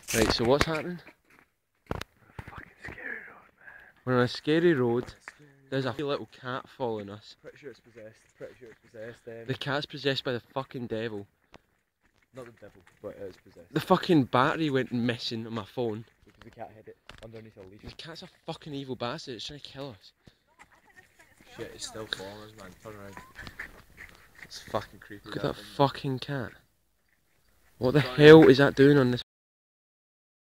Right, so what's happening? Fucking scary road, man. We're on a scary road. There's a little cat following us. Pretty sure it's possessed. Pretty sure it's possessed. The cat's possessed by the fucking devil. Not the devil, but it is possessed. The fucking battery went missing on my phone. Because the cat hid it underneath a leash. The cat's a fucking evil bastard. It's trying to kill us. Shit, it's still following us, man. Turn around. It's fucking creepy. Look at that fucking cat. What the hell is that doing on this